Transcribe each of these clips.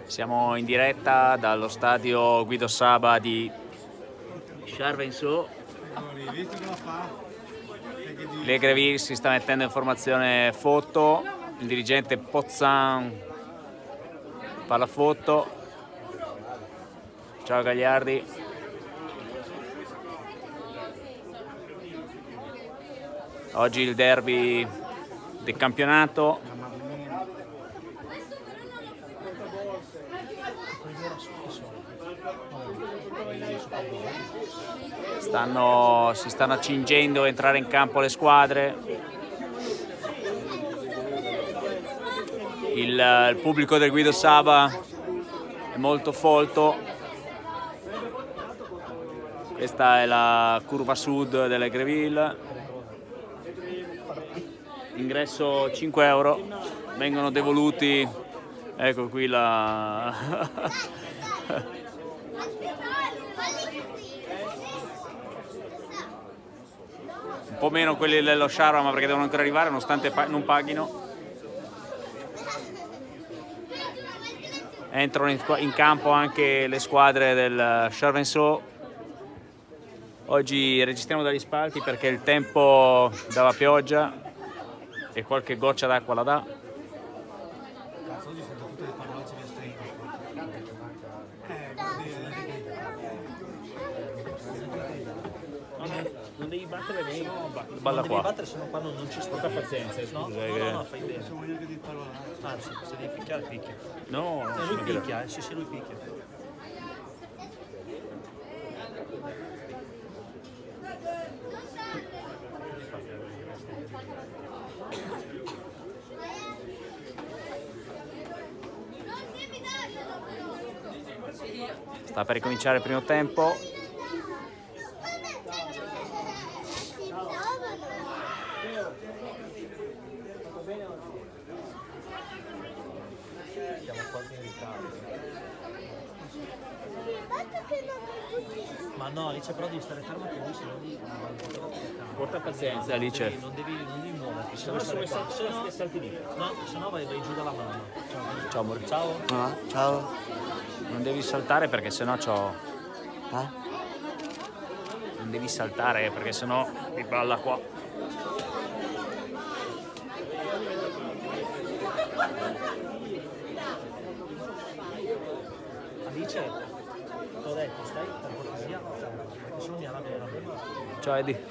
Siamo in diretta dallo stadio Guido Saba di Charles-en-Saulx. L'Aigreville si sta mettendo in formazione foto, il dirigente Pozzan fa la foto. Ciao Gagliardi. Oggi il derby del campionato. Si stanno accingendo a entrare in campo le squadre. Il pubblico del Guido Saba è molto folto. Questa è la curva sud dell'Aigreville. Ingresso 5 euro, vengono devoluti. Ecco qui la un po' meno quelli dello Sharma perché devono ancora arrivare nonostante non paghino. Entrano in campo anche le squadre del Charles-en-Saulx. Oggi registriamo dagli spalti perché il tempo dava pioggia e qualche goccia d'acqua la dà. Non devi battere bene, balla qua. Battere, se no qua non ci sta. Pazienza, no? No, fai bene. Anzi, se devi picchiare, picchia. No, lui picchia, sì, lui picchia. Sta per ricominciare il primo tempo. Siamo quasi in ritardo. Ma no, Alice, però devi stare fermo che lui se no lì. Porta pazienza, Alice. Non devi muoverti. Se no salti lì. No, se no vai giù dalla mano. Ciao amore. Ciao. Ah, ciao. Non devi saltare perché sennò c'ho. Non devi saltare perché sennò mi balla qua. Alice, ti ho detto, stai per cortesia, perché se no mi arrabbio veramente. Ciao Eddie.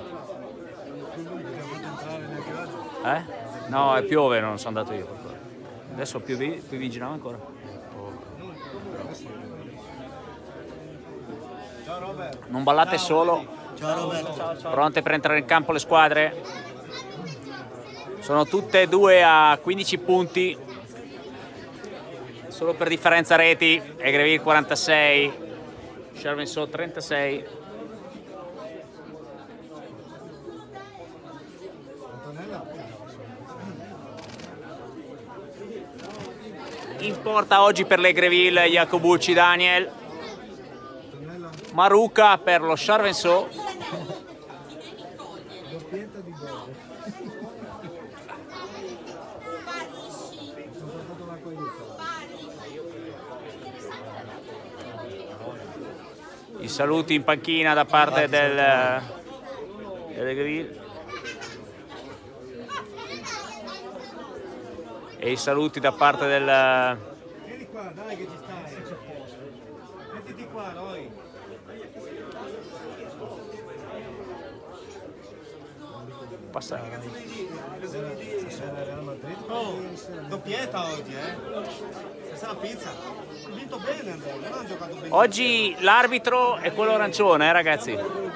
No, piove, non sono andato io. Adesso piovigina ancora. Non ballate solo. Ciao Roberto. Ciao. Pronte per entrare in campo le squadre? Sono tutte e due a 15 punti. Solo per differenza reti. Aigreville 46, Charles-en-Saulx 36. In porta oggi per l'Aigreville Jacobucci Daniel. Maruca per lo Charles-en-Saulx. I saluti in panchina da parte dell'Aigreville. E i saluti da parte del... Vieni qua, dai che ci stai. Mettiti qua, Roy. Passa. Oh, doppietta oggi, Stasera pizza. Ho vinto bene, non ho giocato bene. Oggi l'arbitro è quello arancione, ragazzi.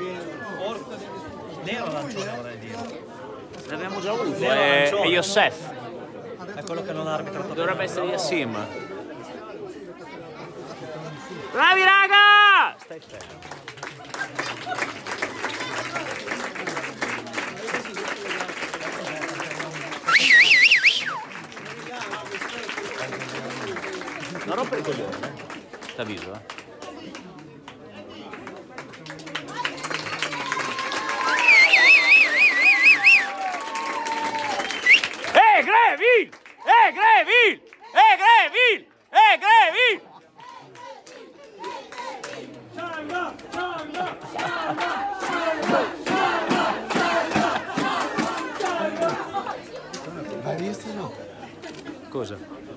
Nero arancione vorrei dire. L'abbiamo già avuto. È Youssef. È quello che non ha arbitrato. Dovrebbe essere Yassim. Bravi raga! Stai fermo. Non rompere i coglioni, t'avviso, Aigreville! Aigreville! Aigreville! Aigreville! Hai visto o no? Cosa?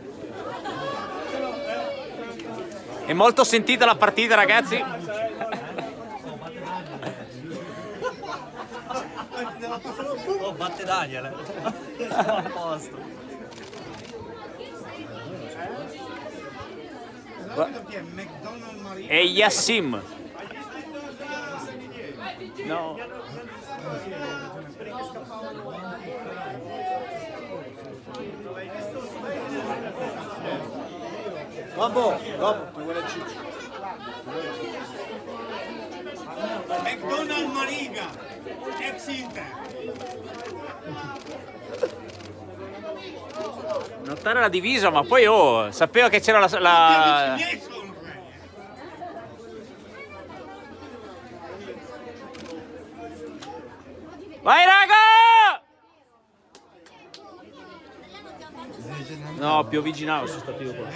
È molto sentita la partita, ragazzi. Oh, batte Daniel. A posto. E Yassim. No. Dopo, dopo, vuole Ciccio. McDonald's Mariga, ex Inter. Notare la divisa, ma poi sapevo che c'era la... Vai raga! No, più avvicinato sono stato io qua.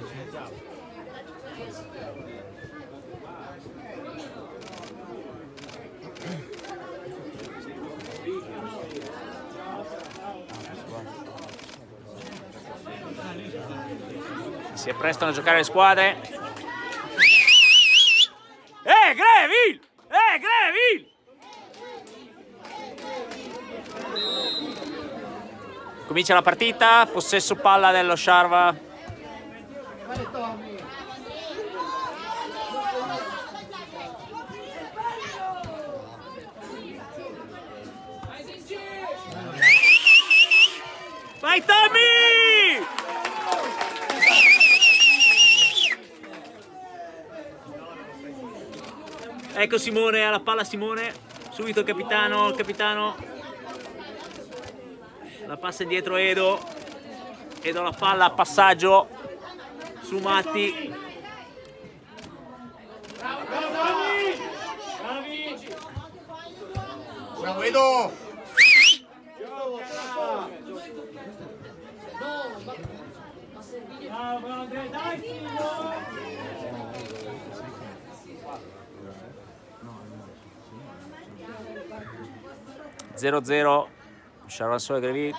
Si apprestano a giocare le squadre. Greville! Greville! Comincia la partita, possesso palla dello Sharva. Vai Tommy! Ecco Simone, alla palla Simone, subito il capitano. La passa indietro Edo la palla, passaggio su Matti. Bravo Edo! 0-0, Charvassò e Greville.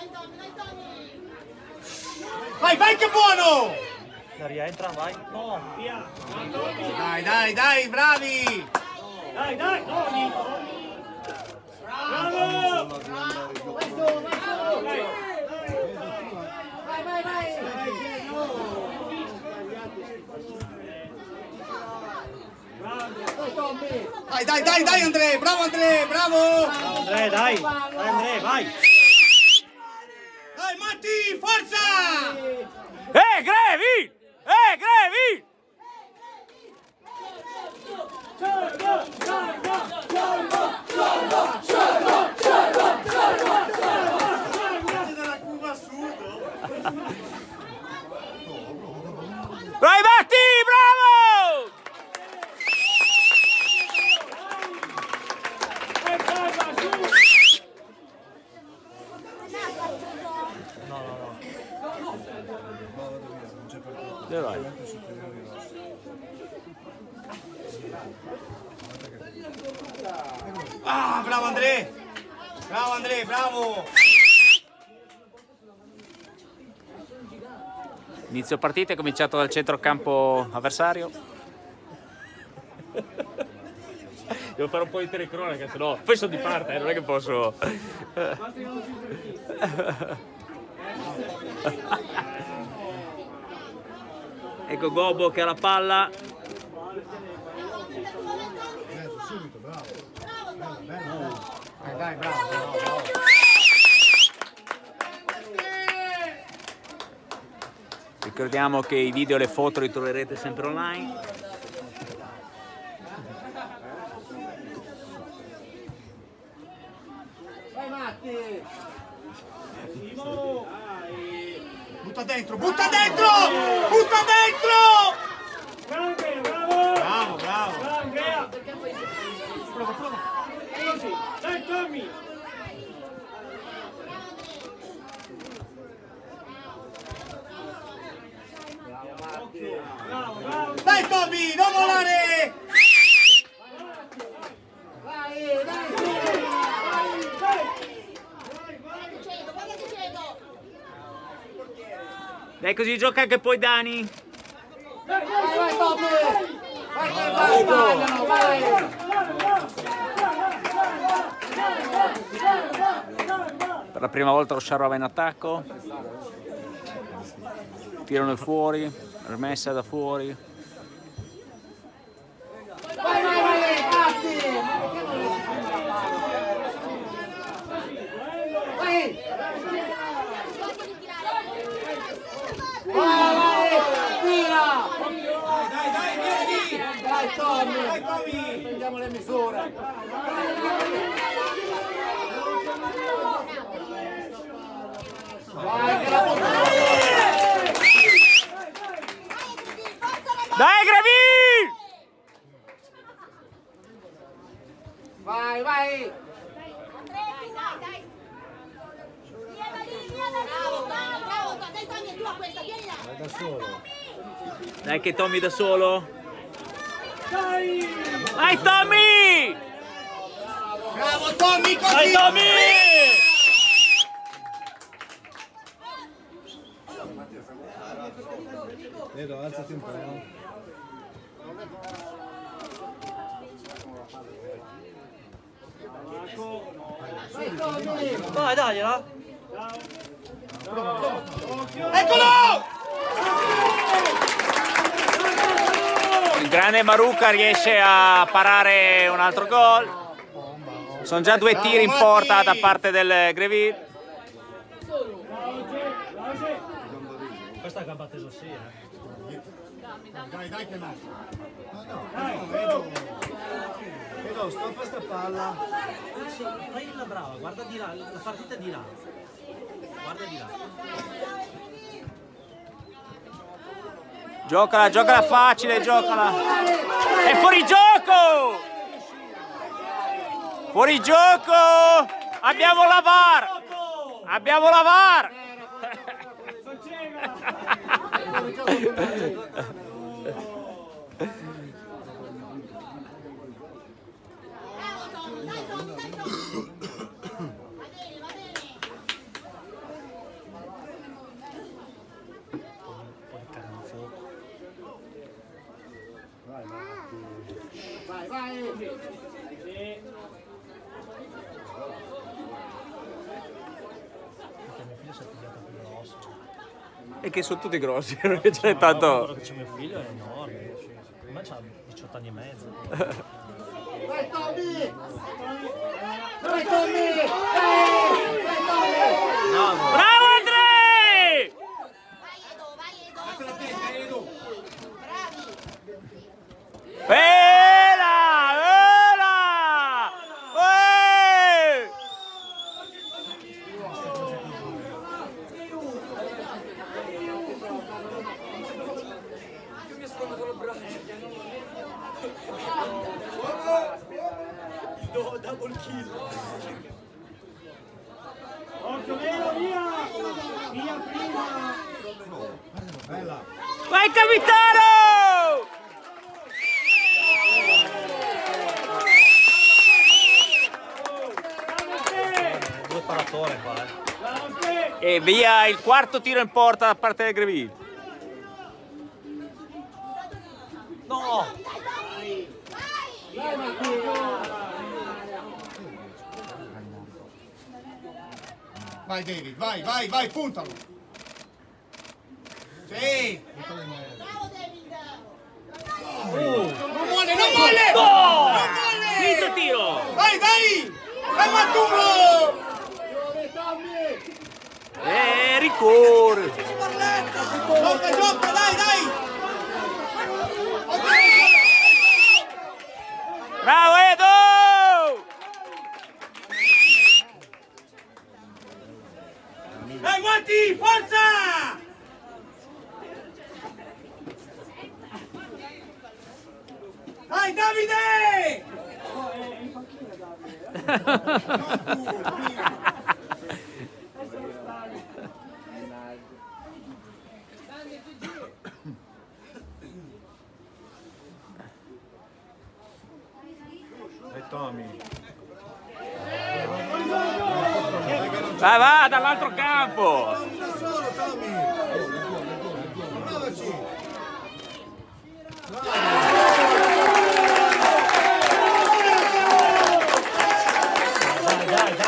Vai, vai che buono! Rientra, vai. No, via. Dai, bravi! Dai, Tony. Bravo! Dai Andrea, bravo Andrea, bravo! Andrea, dai, Andrea, vai! Dai Matti, forza! Greville! Greville! Vai Matti, bravo! Dove vai? Ah, bravo Andrea! Bravo Andrea, bravo! Inizio partita, è cominciato dal centrocampo avversario. Devo fare un po' di telecronaca, se no poi sono di parte, non è che posso. Ecco Gobbo che ha la palla. Subito, bravo! Dai, bravo! Ricordiamo che i video e le foto li troverete sempre online. Vai Matti! Butta dentro! Butta dentro! Butta dentro! Bravo! Prova! Dai Tommy! Dai Tommy, non volare! Dai, così gioca anche poi Dani. Vai, Tommy! Vai che sbagliano, vai! Per la prima volta lo Sciarra va in attacco. Tirano fuori, rimessa da fuori. Vai, fatti! Vai! Vai, tira! Dai, vieni! Vai, Tommy! Dai, Tommy! Prendiamo le misure! Vai, che la Dai, Gravì! vai, vai! Da solo. Dai che Tommy da solo. Vai Tommy! Bravo Tommy, così! Vai Tommy! Vedo, alzati un po'. Vai, dai, là! Eccolo! Il grande Maruca riesce a parare un altro gol. Sono già 2 tiri in porta da parte del Greville. Questa è gamba teso sì, Dai che no! Vedo, stoppa sta palla. Fai la brava, guarda di là, la partita è di là. Guarda di là. Giocala, giocala facile, giocala. È fuori gioco! Fuori gioco! Abbiamo la VAR! Abbiamo la VAR! Vai, vai! Perché mio figlio si è pigliato più grosso. E che sono tutti grossi, non c'è tanto. Quello che c'è mio figlio è enorme. A me c'ha 18 anni e mezzo. Vai, Tommy! Vai, Tommy! Vai, Tommy! Bravo Andrei! Bella! Bella! Double kill! Occhio vero, via! Via prima! Bella! Vai capitano! Due paratore qua. E via il quarto tiro in porta da parte del Greville. No! Vai David, vai, puntalo! Sì! Non molle! No! Non molle! Quinto tiro! Vai, dai! Vai Maturo! Ricorre! Gioca, dai! Bravo Edo! Dai guanti, forza! Dai Davide! Tommy. Va dall'altro campo! Da solo, Tommy!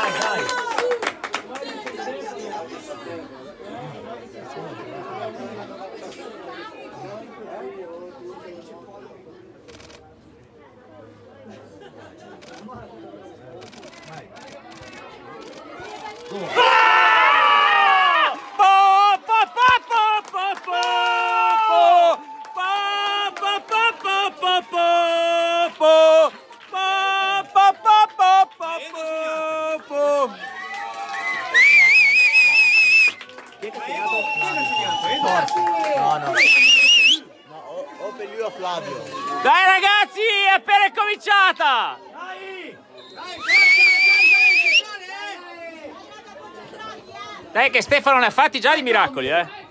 Dai ragazzi, è appena cominciata! Dai che Stefano ne ha fatti già di miracoli,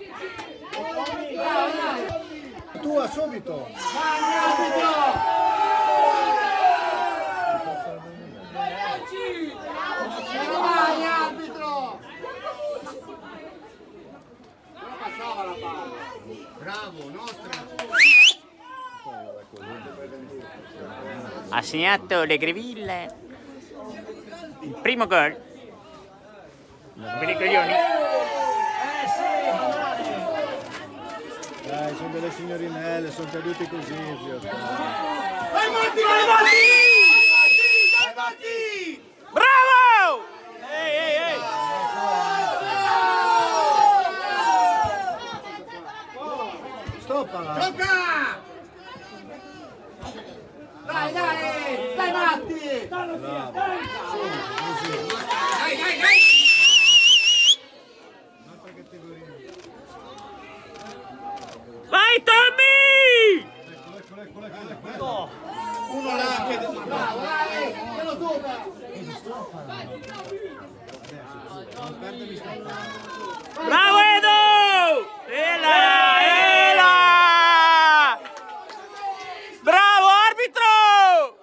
Tua subito! Vai, arbitro! Non passava la palla. Bravo, nostra! Ha segnato Le Greville. Il primo gol. Per i coglioni. Dai, sono delle signorinelle, sono caduti così, zio. Vai Matti, vai Matti! Vai Matti! Bravo! Ehi, ehi, ehi! Stoppala! Gioca! Dai, dai! Dai Matti! Dallo via, dai! Dai, dai, dai! Vai Tommy! Eccolo. Uno là che... Bravo, dai! Te lo supera! Non perdermi stoppare. Bravo Edo! Ela! Ela! Bravo arbitro!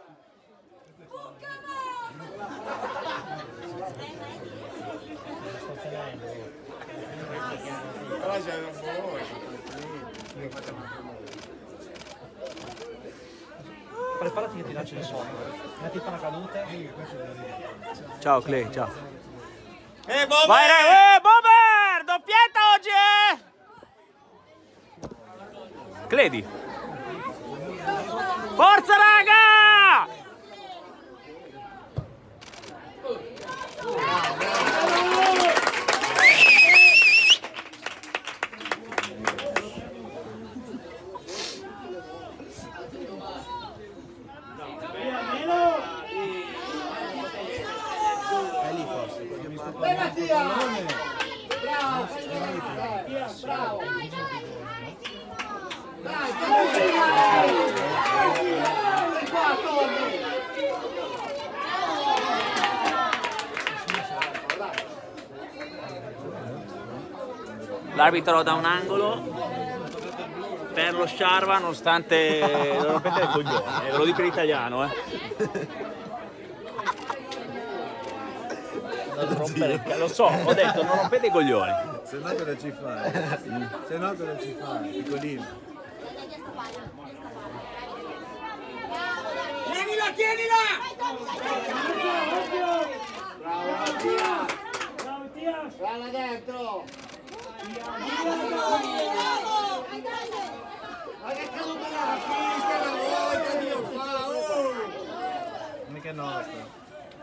Preparati che ti lancio di sopra. Metti il paracadute. Ciao Clay, ciao. Bomber! Vai Bomber! Doppietta oggi, Cledi. Forza raga! Vai Mattia! Bravo! Bravo! Dai, dai! Qua, Tommy! L'arbitro da un angolo per lo Sciarva nonostante lo rompete il coglione, ve lo dico in italiano, Non rompere il lo so, ho detto non rompete i coglioni. Se no cosa ci fai? Se no cosa ci fai? Piccolino. Tienila, tienila! Bravo Mattia! Guarda dentro! Ma che caduta la fischia una volta, Dio fa! Mica è nostro.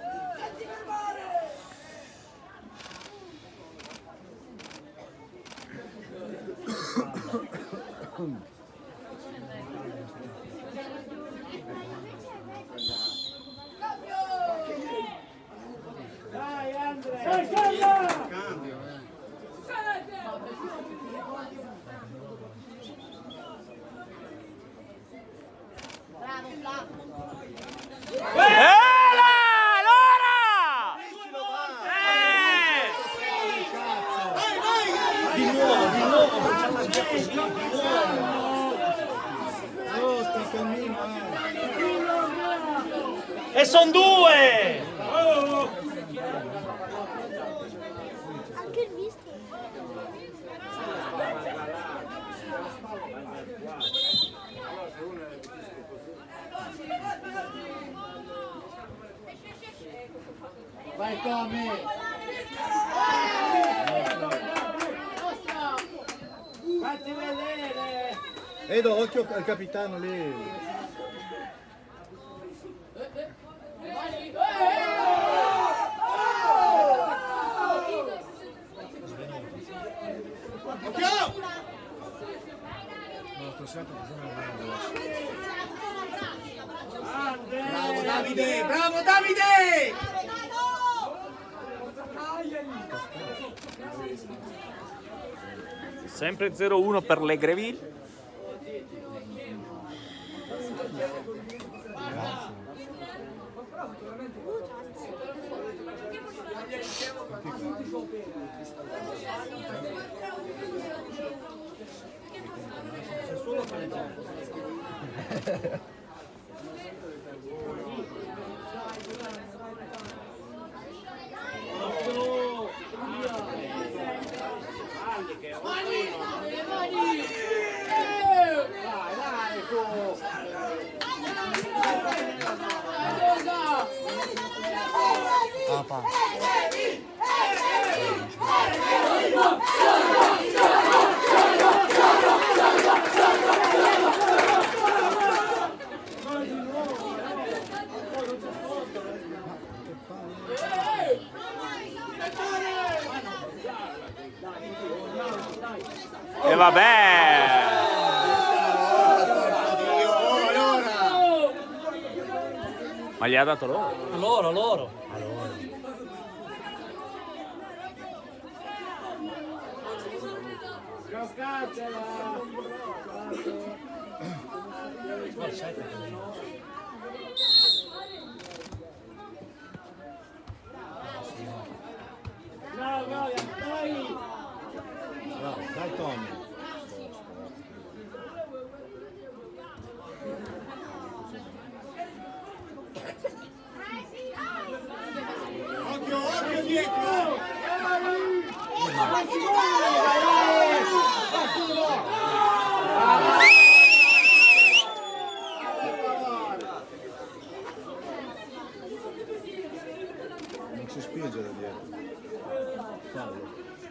Dai Andre! Cambia! Cambio, Bravo, Flavio! Di nuovo, facciamo già così. sta cammino, E son due! Anche il visto. Vai Tommy! Fatti vedere! Edo, occhio al capitano lì. Occhio! No, sto sempre Bravo Davide! Bravo Davide! Sempre 0-1 per Legreville. E vabbè! Ma gli ha dato loro? loro. Bravo, dai! Bravo, dai Tommy. Occhio, occhio dietro! Non si spinge da dietro. Fallo.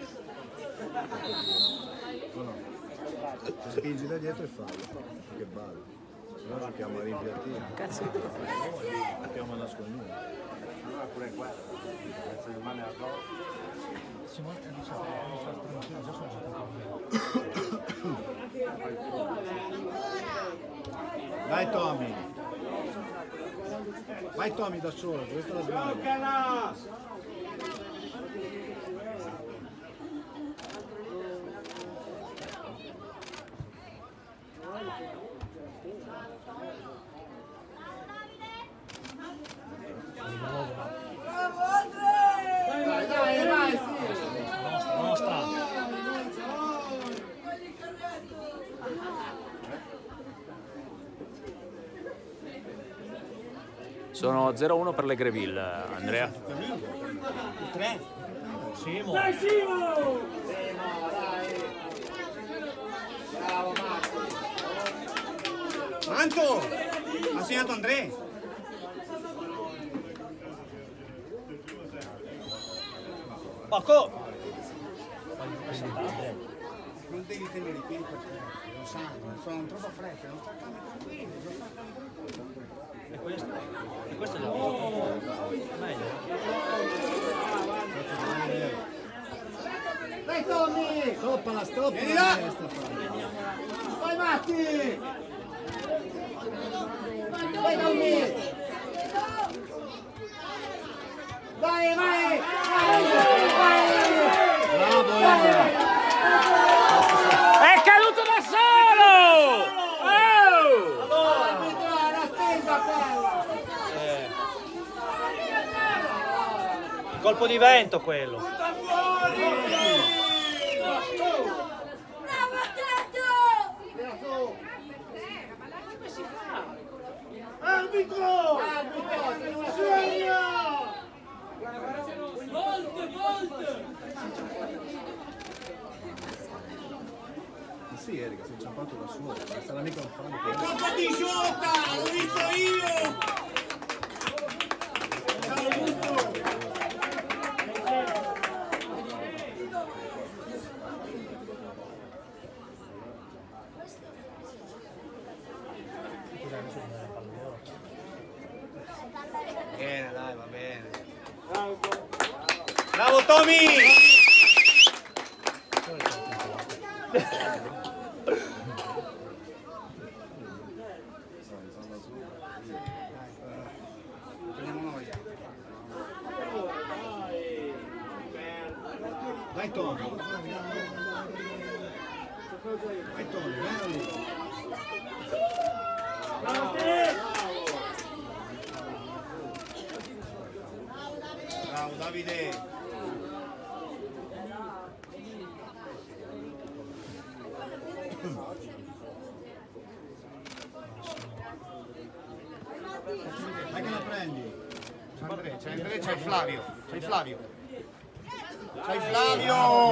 No. Se spingi da dietro è fallo. Che ballo. Se no giochiamo a rimpiattino. Cazzo. Giochiamo a nascondere. Pure qua. Pezzo di mano addosso. Dai Tommy. Vai Tommy da solo, questa è la sbaglia. Sono 0-1 per Legreville, Andrea. Il 3. Simo. Dai, Simo! Bravo Manto! Ha segnato Andrea. Poco. Non devi tenere i piedi per terra, lo sanno, sono troppo freddi, non sta calmo tranquillo, non sta calmo. E questo è meglio. Dai Tommy! Stoppa la Vieni là! Vai Matti! Dai Tommy! Dai, vai! Bravo Emma! È caduto da solo! Oh! La spesa quella! Colpo di vento quello. Arbitro! Segna! Sì, Erika, si è inciampato da solo, non sarà mica un fallo. Colpo di Jota, l'ho visto io! Ciao Augusto! Bravo Tommy! Dai Tony. Dai Tony, vieni lì. Bravo Davide! Dai che la prendi. C'è Andrea, c'è Flavio. C'è Flavio. C'è Flavio!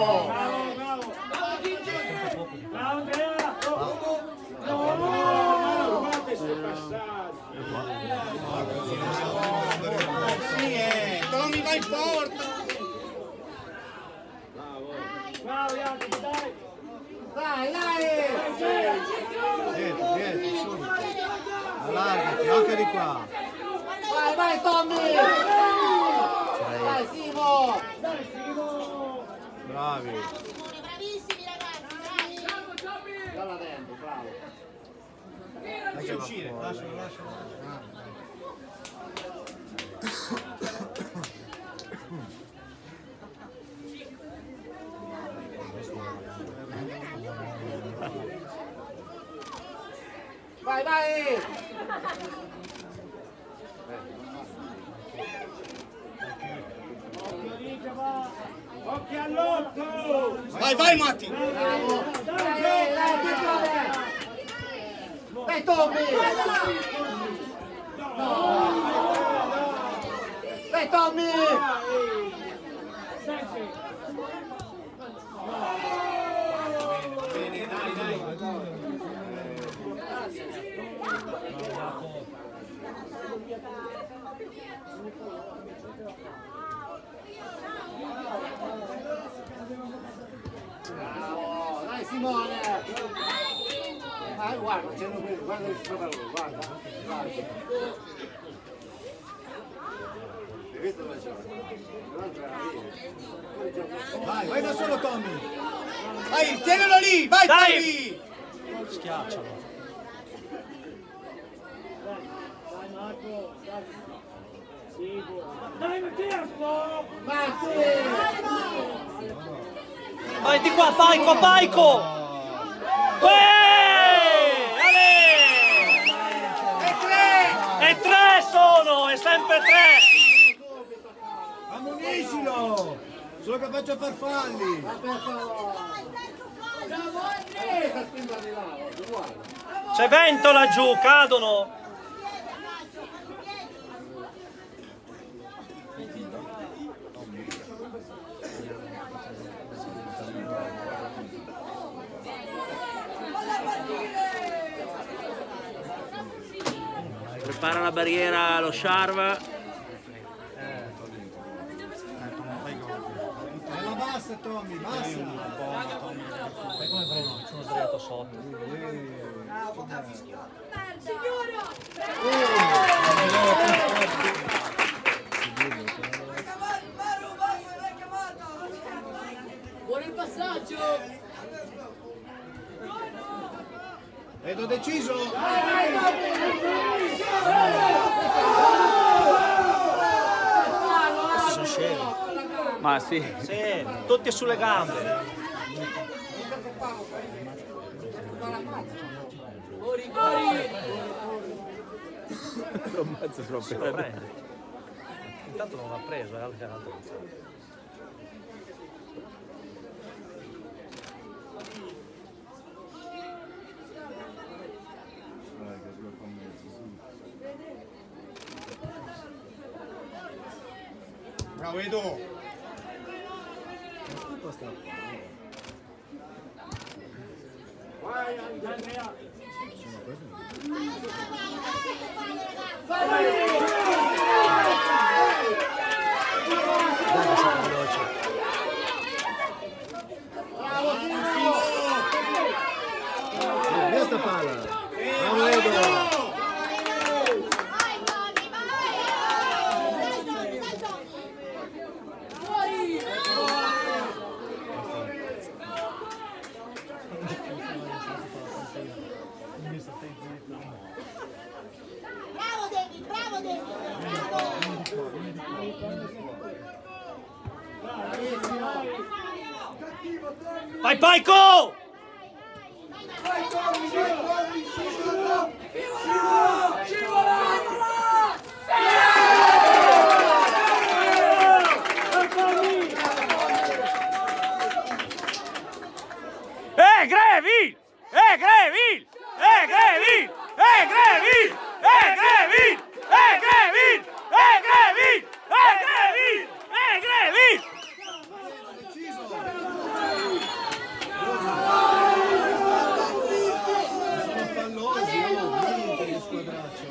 Bravo Andrea! No, guardate se passate! Sì, Tommy va in porta! Bravo Jacopo, dai! Dai, dai! Dietro, subito. Allargati, anche di qua. Vai, vai Tommy! Dai Simo! Bravi. Bravissimi ragazzi, bravi. Dalla dentro, bravo! Lascia uscire. Lascialo. Vai, vai! Occhio all'otto! Vai, vai Matti! Bravo! Dai, dai Tommy! Dai Tommy! Bene, dai! Bravo! Dai Simone! Guarda, c'è quello, guarda il suo valore, guarda! Hai visto la Vai da solo Tommy. Vai, tienilo lì! Vai Dai! Tommy! Schiaccialo. Dai Mattias! Vai di qua, Paico! E tre sono, è sempre tre! Ammoniscilo! Sono capace a far falli! C'è vento laggiù, cadono! Prepara la barriera lo Sciarva. Nella bassa Tommy, bassa! E come prendo? Sono sdraiato sotto. Buon il passaggio! Vedo deciso! Sono scemi. Ma sì. Sì, tutti sulle gambe. Non mazzo Se lo prende. Intanto non l'ha preso, altri hanno alzato. Bravo Edo! Vai Andrea! Via sta palla! Bravo Edo! Vai Paico! Greville! Greville! Greville! Greville! Greville! Greville! Greville! Greville! Greville! Sono fallosi, per il squadraccio.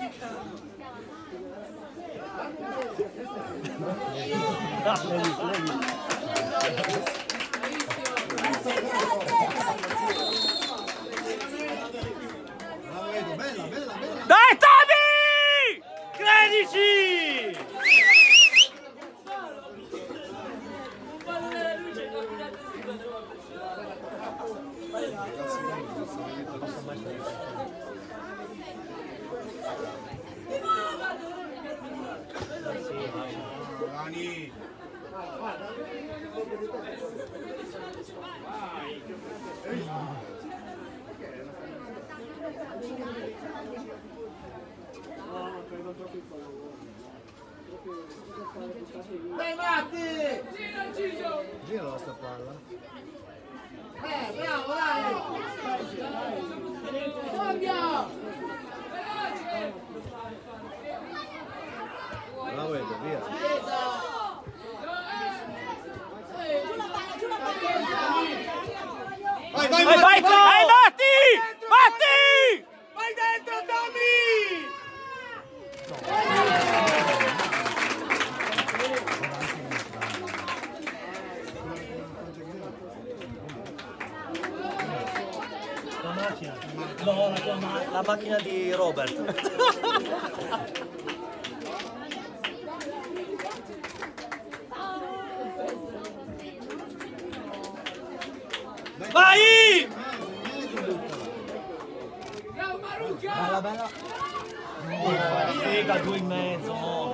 Dai Tommy! Credici! Dai Matti! Gira sta palla. Bravo, dai! Bravo Edo, via. Vai, vai, Vai, vai, vai, Matti! Matti! Vai dentro, Tommy! La macchina? No, la macchina di Robert. Vai! Bella, bella. Figa, 2 in mezzo. No.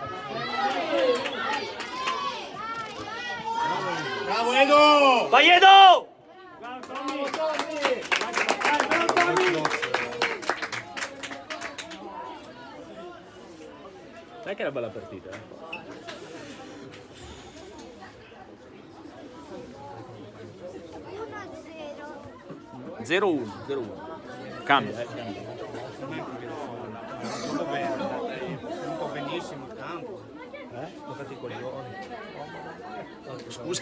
Bravo Edo! Vai Edo! Sai che era bella partita? 0-1, 0-1. Cambia. Molto bene, è venuto benissimo il campo. Ho fatto i coglioni. Scusa.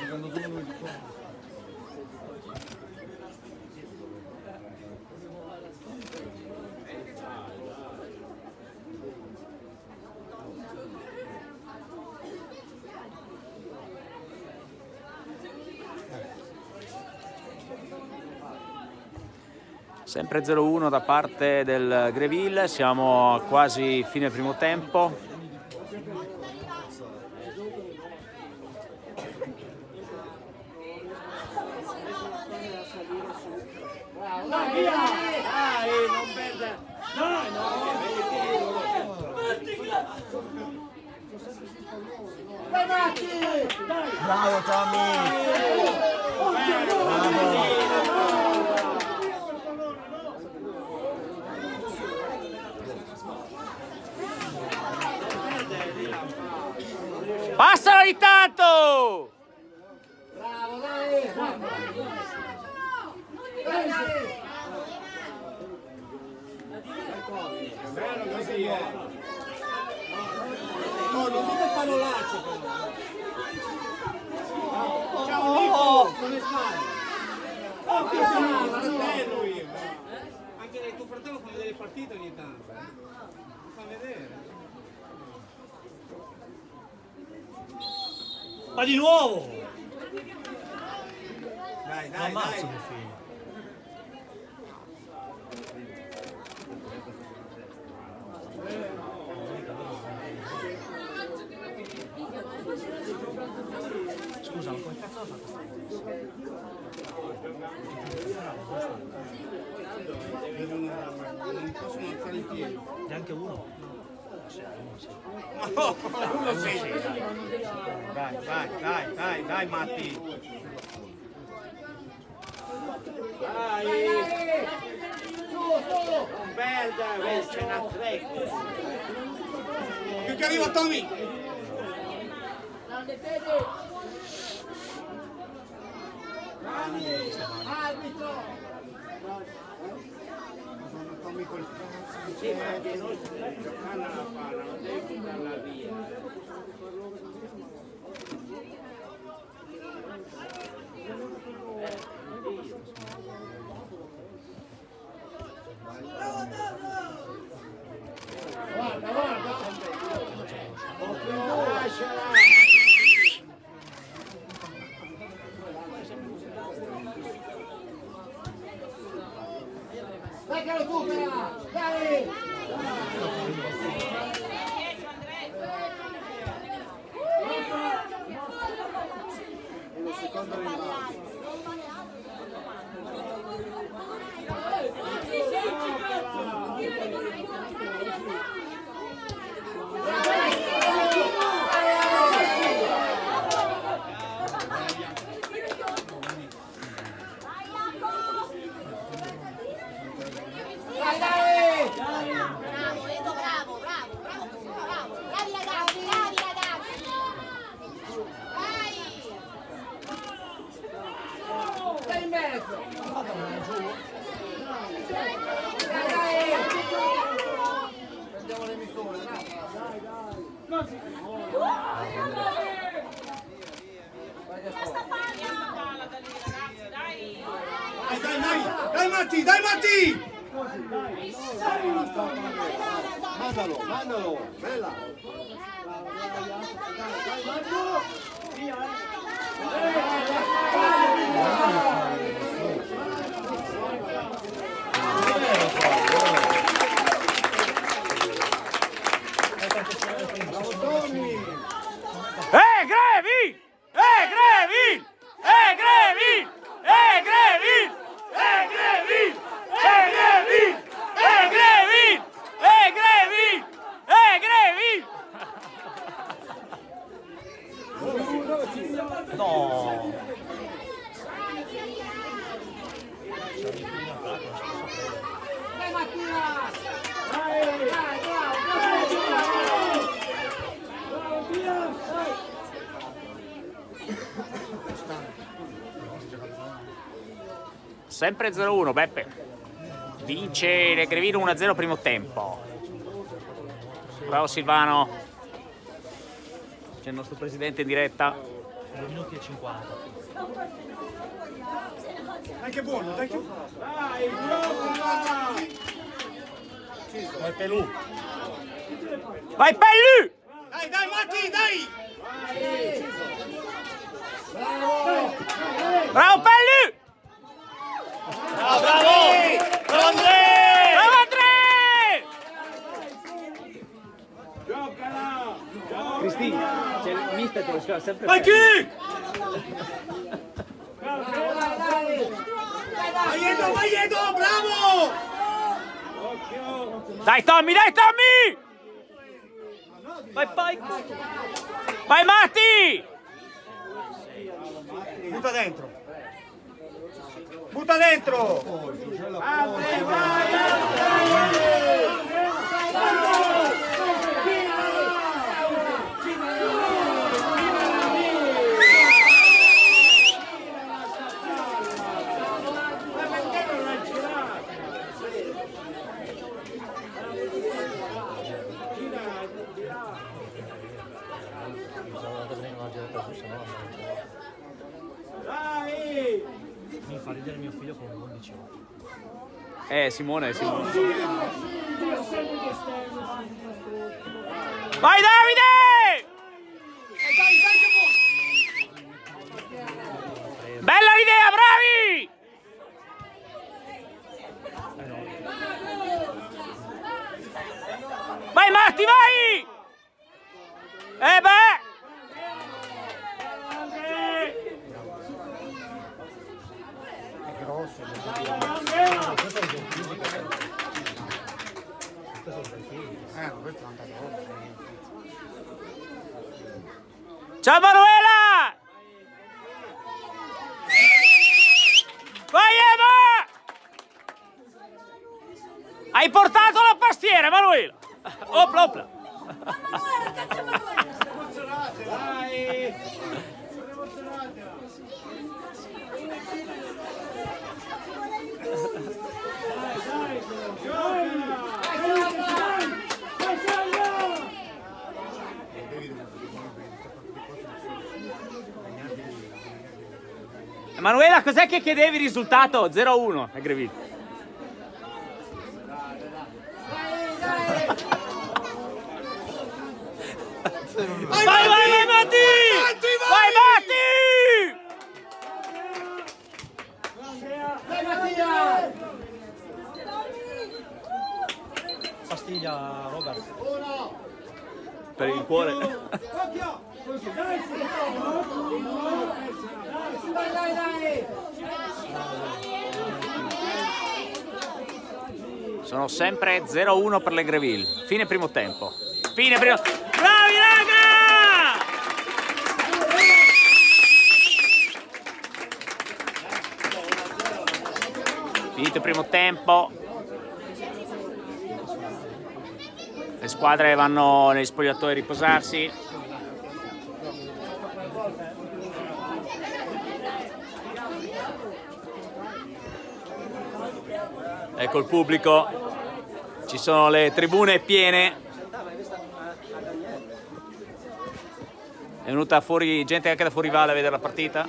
Sempre 0-1 da parte del Greville, siamo a quasi fine primo tempo. Bravo Tommy! Passalo ogni tanto! Bravo, dai! Bello così, No, non dite parolacce però. Ciao Nico, come stai? Oh, che fratello io. Anche tuo fratello fa vedere le partite ogni tanto. Fa vedere. Ma di nuovo! Dai, dai, Ammazzo dai. mio figlio. Scusa, ma come cazzo l'ha fatto sta Non possono alzare in piedi. Neanche uno. No, uno sì. Dai, dai, dai, dai, dai, Matti. Non perdere, c'è una tre. Più che arriva Tommy. Grande Fede. Arbitro. Sì, ma anche noi giocando alla palla, non devi buttarla via. Guarda, guarda. Lasciala. Dai che lo supera! Dai! Bravo, Edo, bravo. Bravi ragazzi. Vai. Stai in mezzo! Prendiamo le misure, dai! Dai Matti, dai Matti! Mandalo, bella. No! Dai Mattia! Dai, Sempre 0-1, Beppe. Vince Legrevino 1-0 primo tempo. Bravo Silvano. C'è il nostro presidente in diretta. 2 minuti e 50. Dai che buono, dai che buono. Dai, gioca! Vai Pelù! Vai Pellu! Dai Matti, dai! Bravo Pellu! Bravo! Bravo Andrea! Bravo Andrea! Giocala! Cristina, c'è il mister che lo scrive sempre. Vai kick! Dai! Vai Edo, bravo! Dai Tommy, dai Tommy! Vai Pike! Vai Matti! Butta dentro! Butta dentro! Mi fa ridere mio figlio con 11 anni. Simone. Vai Davide! Bella l'idea, bravi! Vai Matti, vai! Beh! Ciao Manuela! Vai Hai portato la pastiera, Emanuela! Opla, opla! Emanuela, cos'è che chiedevi il risultato? 0-1, è Greville. Vai, vai, vai, Matti! Vai, Matti! Pastiglia, Robert. Per il cuore. Sono sempre 0-1 per le Greville. Fine primo tempo. Fine primo... Bravi, raga! Finito il primo tempo. Le squadre vanno negli spogliatoi a riposarsi. Ecco il pubblico, ci sono le tribune piene. È venuta fuori gente anche da fuori valle a vedere la partita.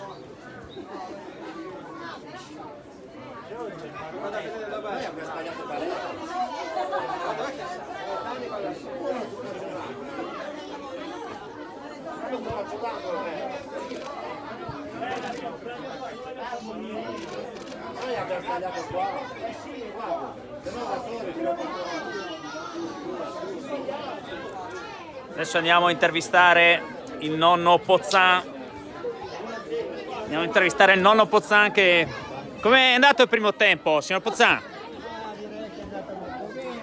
Adesso andiamo a intervistare il nonno Pozzan. Andiamo a intervistare il nonno Pozzan che... Come è andato il primo tempo, signor Pozzan? Direi che è andata molto bene,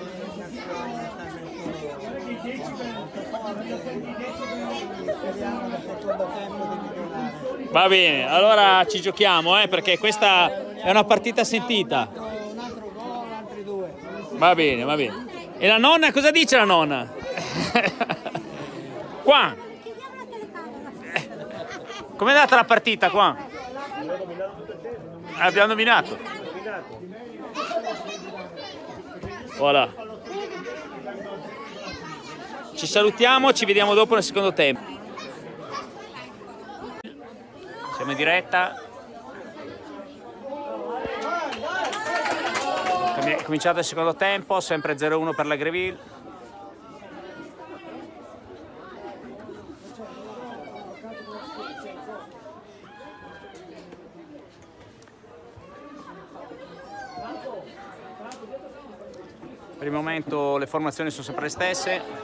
speriamo nel secondo tempo di migliorare. Va bene, allora ci giochiamo, perché questa è una partita sentita. Un altro gol, altri due. Va bene, va bene. E la nonna, cosa dice la nonna? Qua. Com'è andata la partita qua? Abbiamo dominato. Voilà. Ci salutiamo, ci vediamo dopo nel secondo tempo. Siamo in diretta. È cominciato il secondo tempo, sempre 0-1 per la Greville. Per il momento le formazioni sono sempre le stesse.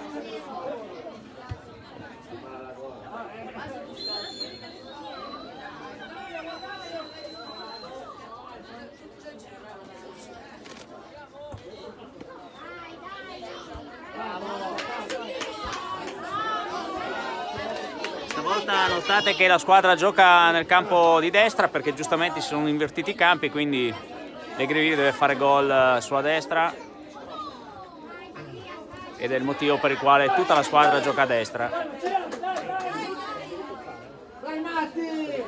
Stavolta notate che la squadra gioca nel campo di destra perché giustamente si sono invertiti i campi, quindi le Greville deve fare gol sulla destra ed è il motivo per il quale tutta la squadra gioca a destra. Vai Matti!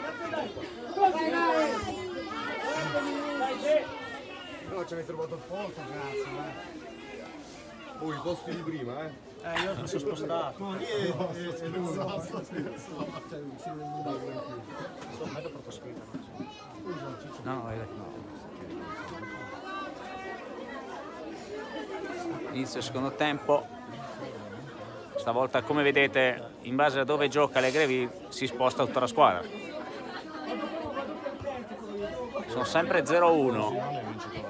Però ci avete trovato il posto, grazie. Oh, i posti di prima, Io mi sono spostato. Sono mezzo protospita. No. Inizio il secondo tempo. Stavolta, come vedete, in base a dove gioca le Greville si sposta tutta la squadra. Sono sempre 0-1.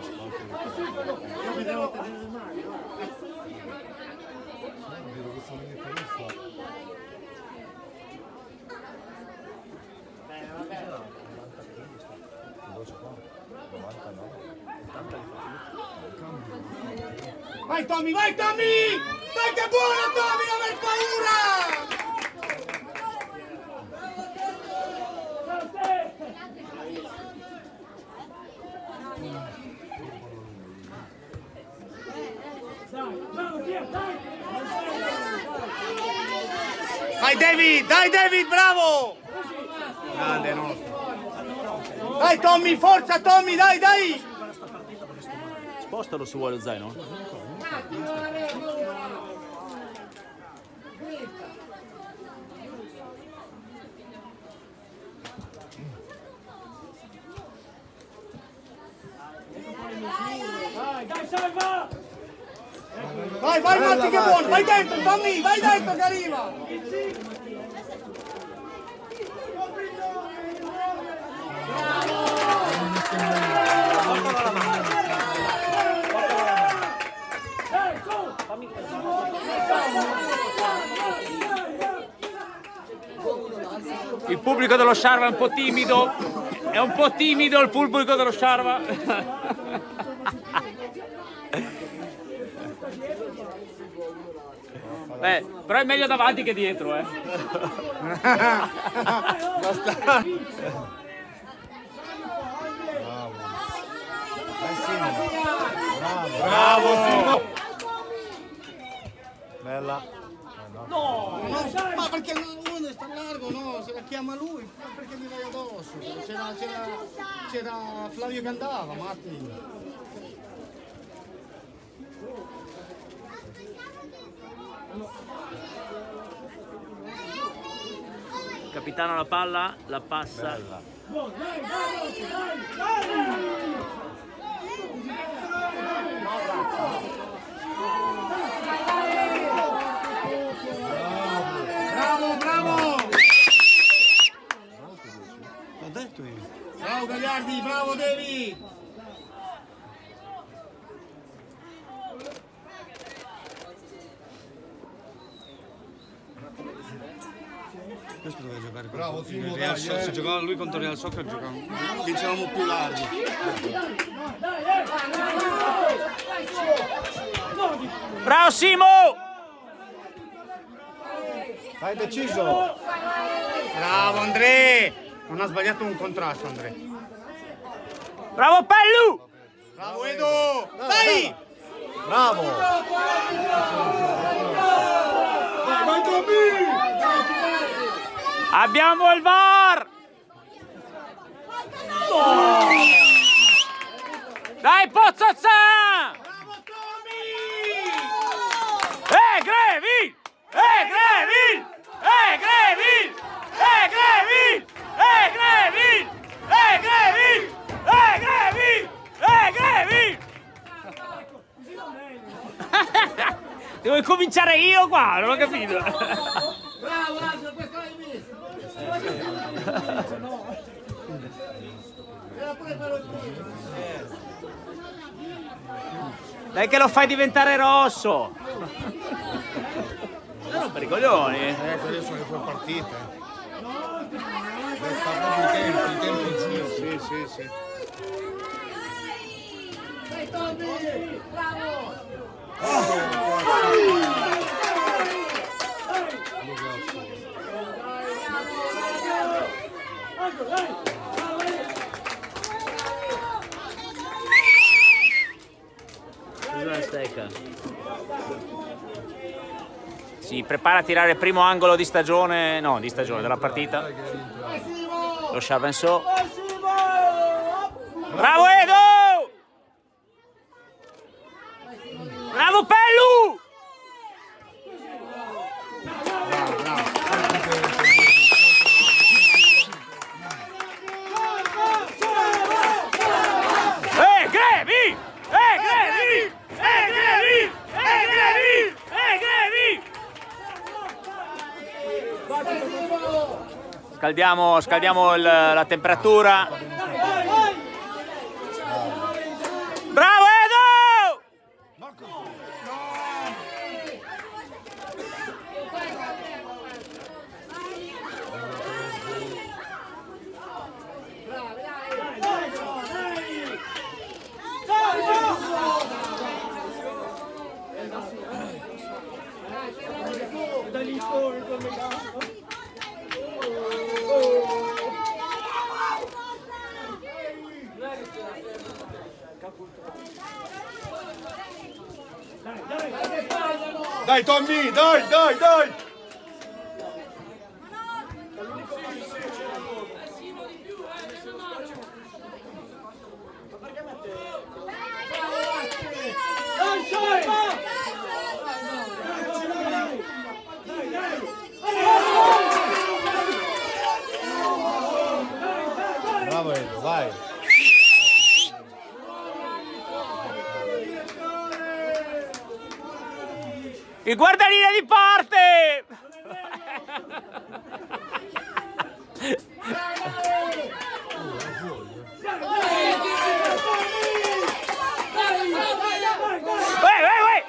Vai Tommy, vai Tommy! Dai che è buono Tommy, non aver paura! Dai David, bravo! Grande nostro. Dai Tommy, forza Tommy, dai! Spostalo se vuoi lo zaino. Vai Matti che buono, vai dentro Tommy, vai dentro che arriva! Il pubblico dello Sciarva è un po' timido. È un po' timido il pubblico dello Sciarva. Però è meglio davanti che dietro, Basta. Bravo Simo. Bella. No, ma perché uno sta largo, no, se la chiama lui, perché gli vai addosso? C'era Flavio che andava, Matti. Capitano la palla, la passa. Bravo! L'ho detto io. Bravo Gagliardi, bravo Devi! Questo doveva giocare. Bravo Simo, Se giocava lui contro Real Soccer vincevamo più larghi. Bravo Simo! Vai deciso! Bravo Andrea! Non ha sbagliato un contrasto Andrea. Bravo Pellu! Bravo Edo! Dai! Bravo! Vai Tommy! Abbiamo il VAR! No! Dai Pozzozza! Bravo Tommy! Greville! Greville! Greville! Greville! Greville! Greville! Greville! Greville! Devo cominciare io qua, non ho capito. Bravo Angelo, questo l'hai visto! Era pure quello il primo. Dai che lo fai diventare rosso! Non per i coglioni! Quelle sono le tue partite. Sta proprio i tempi giusti. Sì. Dai Tommy! Bravo! Una stecca. Si prepara a tirare il primo angolo di stagione, no, di stagione, della partita. Lo Chavanceau. Bravo Edo! Bravo Pellu! Grevi! Grevi! Grevi! Grevi! Grevi! Scaldiamo la temperatura. Bravo Edo! Dai Tommy, dai! Bravo Edo, vai. Il guardalinea di parte! Vai!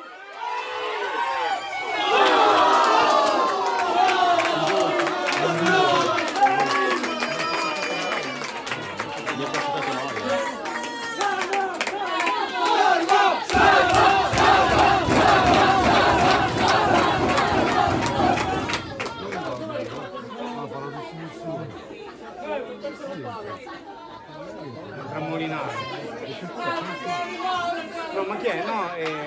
Tra Molinaro. No, ma chi è? No,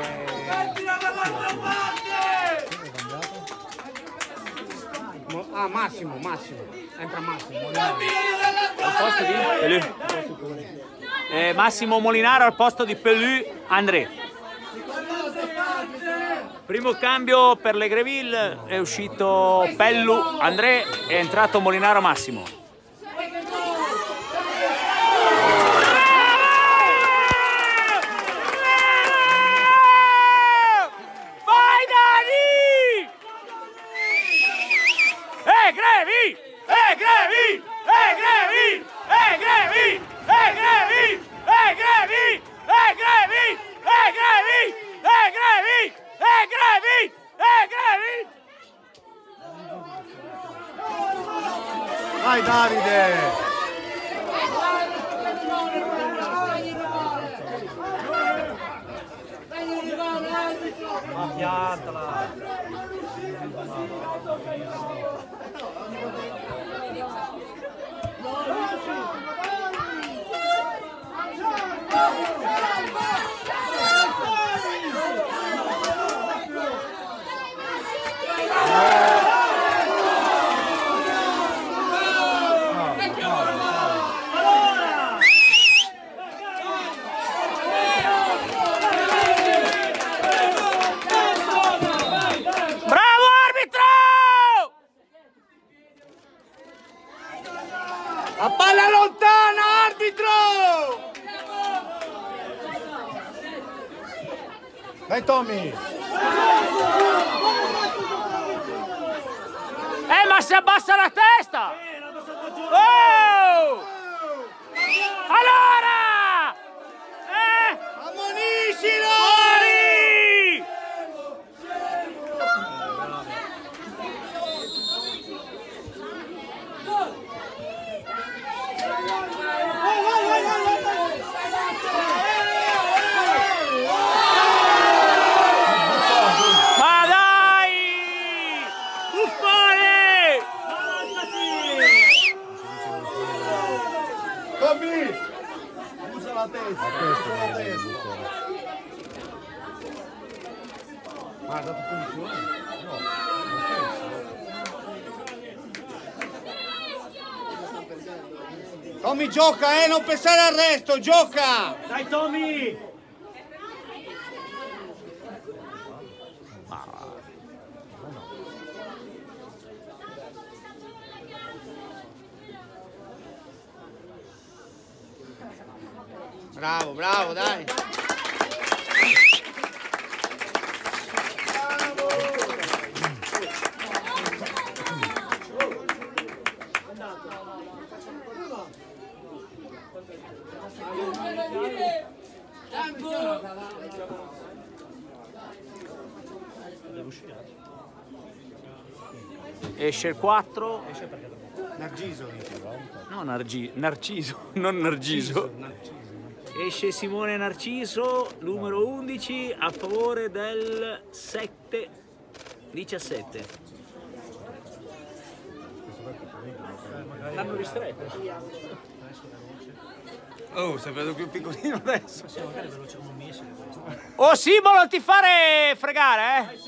Massimo. Entra Massimo. Molinaro. Al posto di Pelù. Massimo Molinaro al posto di Pelù André. Primo cambio per le Greville, è uscito Pellu André, è entrato Molinaro Massimo. Vai Dani! Grevi! Vai Davide! Ma piantala! La palla lontana, arbitro! Vai Tommy! Ma si abbassa la testa! Oh! Allora! Ammoniscilo! Fuori! Ma dai! Buffone! Tommy! Usa la testa! Usa la testa! Ma ha dato punizione? No, Tommy gioca, non pensare al resto, gioca! Dai Tommy! Bravo, bravo, dai! Esce il 4. Narciso. No, Narciso, non Narciso. Esce Simone Narciso, numero 11, a favore del 7-17. L'hanno ristretto. Oh, sei vedo più piccolino adesso. Oh Simo, non ti fare fregare, eh?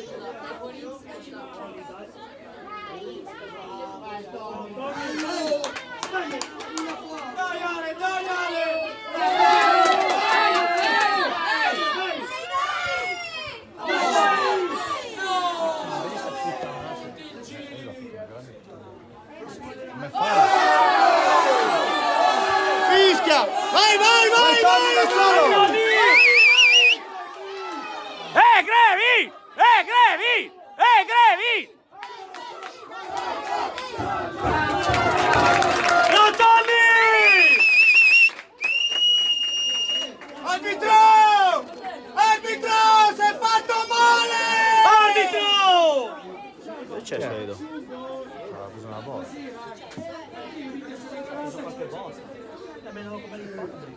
Bravo! Fischia! Vai, vai, vai! Vai! Grevi! Grevi! Grevi! No, Tony! Arbitro! Arbitro! Si è fatto male! Arbitro! Che c'è, Cedo? Ha preso una botta. Ha preso qualche bosta. Almeno come il fatto.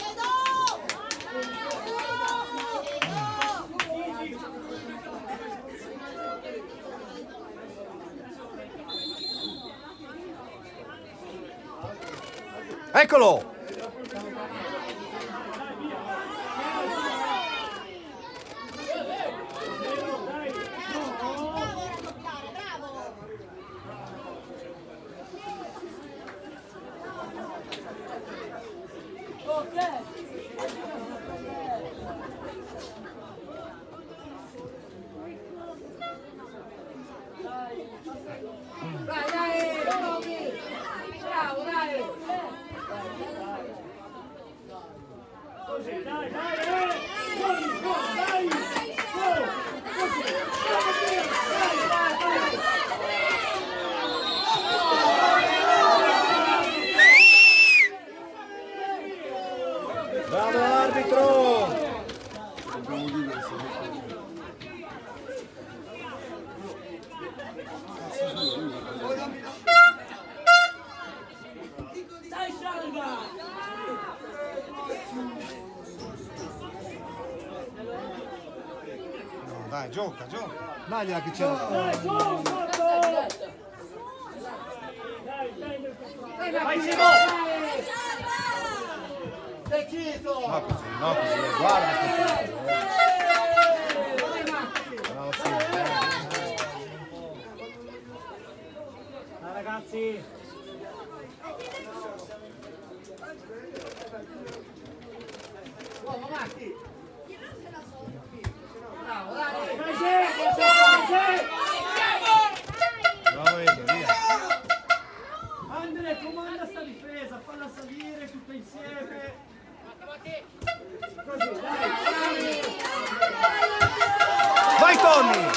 Eccolo! Bravo arbitro! No, dai, gioca, gioca. Dagliela che c'è. Vai Simo! Deciso! No così, guarda questo. Bravo, Ragazzi! Uomo Matti! Bravo Edo, via. Andre, comanda sta difesa, falla salire tutta insieme. Così, dai. Vai Tony!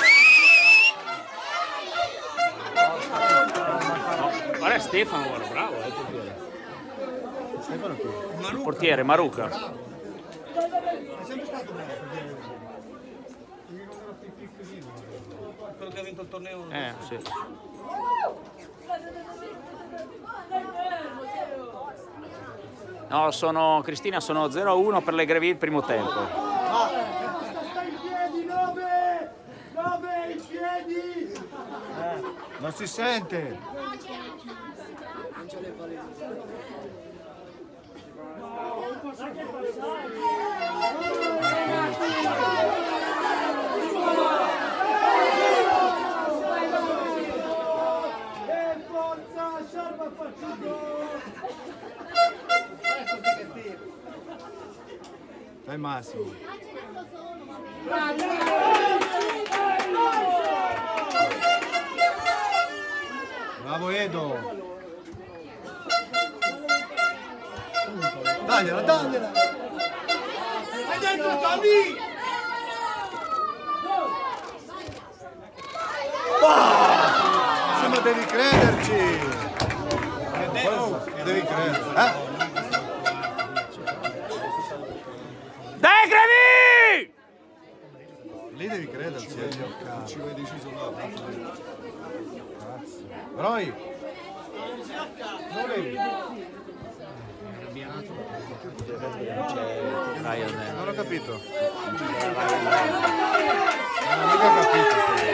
Guarda Stefano, guarda, bravo. Stefano qui. Il portiere, Maruca. È sempre stato bravo per dire così. Quello che ha vinto il torneo. Sì. No, Cristina, sono 0-1 per le Greville il primo tempo. Sta in piedi, 9! 9 in piedi! Non si sente. E forza, Sciarpa partito! Dai Massimo. Bravo Edo. Dagliela, dagliela. Vai dentro, Tommy! Sì, ma devi crederci. Devi credere. Dai Greville! Lì devi crederci. Ci vai deciso là. Roy. Non vedi? Non ho capito. Non ho mica capito.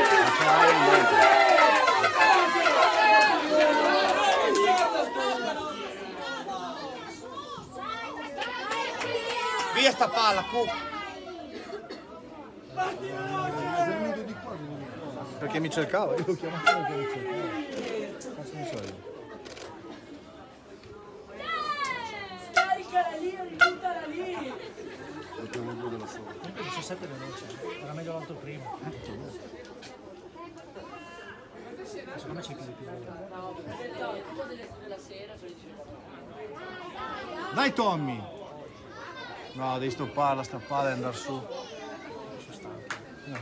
Via sta palla, Cu! Perché mi cercava, io l'ho chiamato perché mi cercava. Cazzo mi so io. Scaricala lì, ributtala lì! Comunque 17 veloce, era meglio l'altro primo. Secondo me c'è più. Dai Tommy! No, devi stopparla sta palla e andare su. No,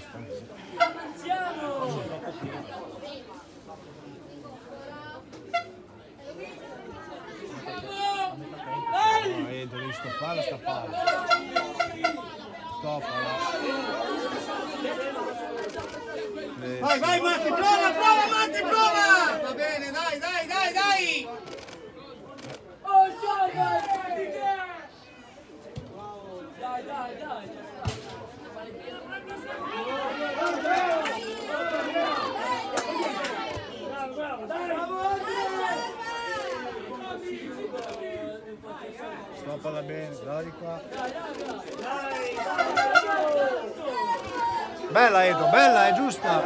devi stopparla sta palla. Stoppala. Vai, vai Matti, prova Matti, prova! Va bene, dai! Stoppala bene, dai di qua. Bella Edo, bella, è giusta.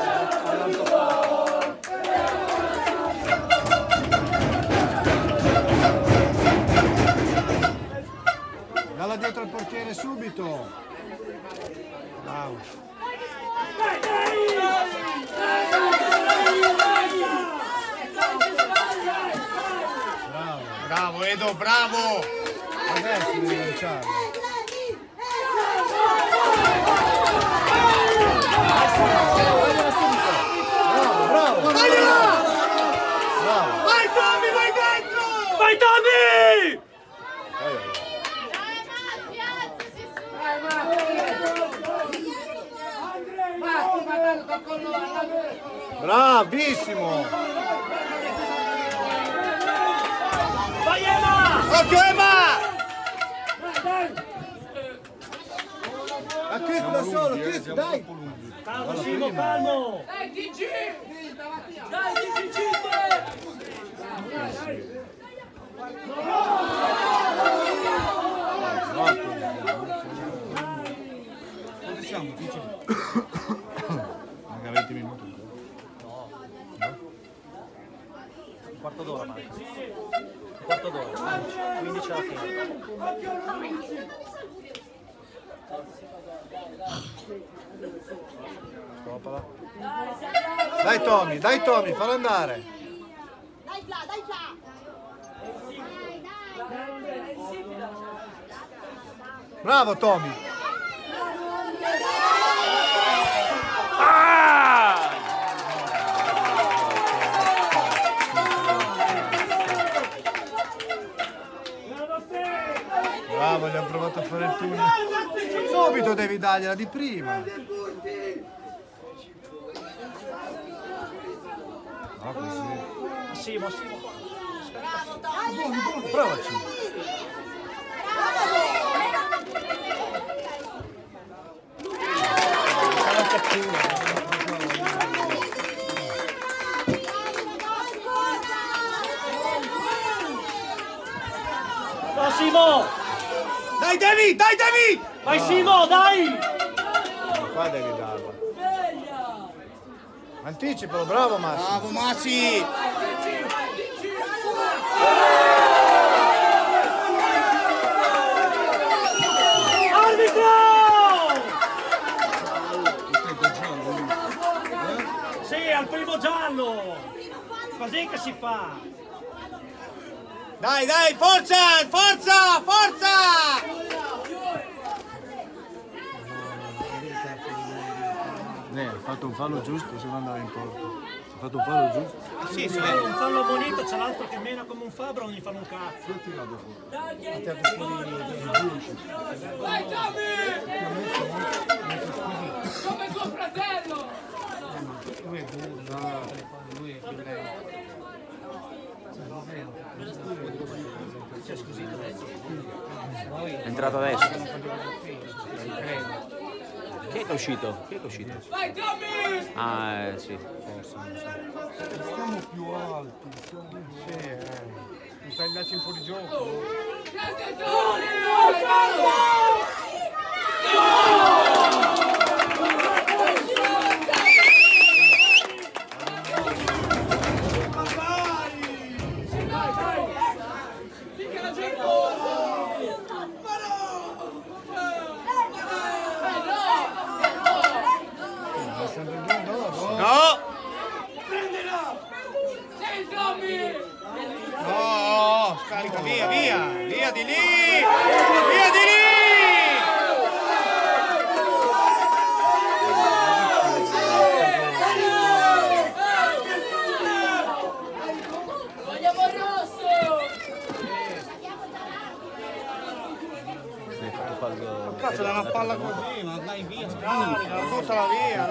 Dalla dietro al portiere subito. Bravo. Bravo Edo, bravo! Adesso devi lanciarlo. Bravo! Vai Tommy, vai dentro! Vai Tommy! Bravissimo! Vai Emma! Occhio Emma! A Chris da solo, Chris, dai! Calmo Simo, calmo! Dai, DG! Dai, DG 5! Siamo, manca 20 minuti. Un quarto d'ora manca. Un quarto d'ora, 15 alla fine. Stoppala. Dai Tommy, fallo andare. Dai Fla, dai Fla! Bravo Tommy. Bravo, gli hanno provato a fare il tunnel. Subito devi dargliela di prima. No, così. Simo. Provaci. No Simo! Dai Devi! Vai Simo, dai! Qua devi darla. Anticipalo, bravo Massimo. Bravo Massi! Arbitro! Sì, al primo giallo! Così che si fa! Dai, forza! Ha fatto un fallo giusto, se non andava in porta. Ha fatto un fallo giusto. Sì, se è un fallo bonito, c'è l'altro che mena come un fabbro, non gli fanno un cazzo. Vai Tommy! Come tuo fratello! Lui è burro, lui è più lento. C'è squisito adesso. È entrato adesso. Chi è che è uscito? Vai Tommy! Ah, sì. Stiamo più alti, mi fai darci un po' di gioco. No! Via di lì! Via di lì! Vogliamo il rosso! Cazzo, da una palla così, ma dai via, scarica, buttala via.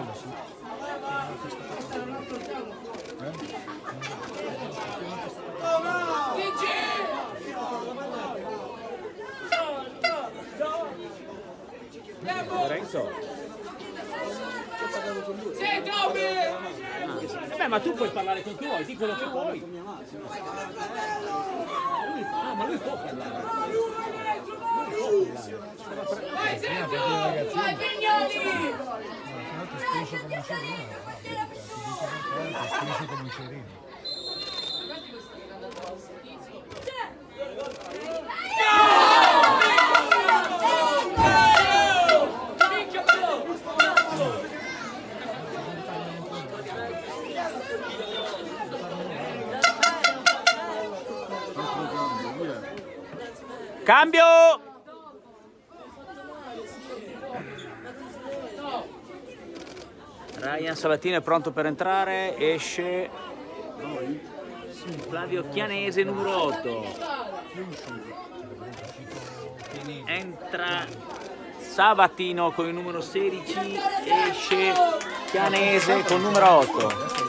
Lorenzo. Sì, Tommy! Vabbè, ma tu puoi parlare con chi vuoi, di quello che vuoi. Ma lui può parlare. Vai, Sergio! Vai, Pignoli! Cambio! Ryan Sabatino è pronto per entrare, esce Flavio Chianese numero 8. Entra Sabatino con il numero 16, esce Chianese con numero 8.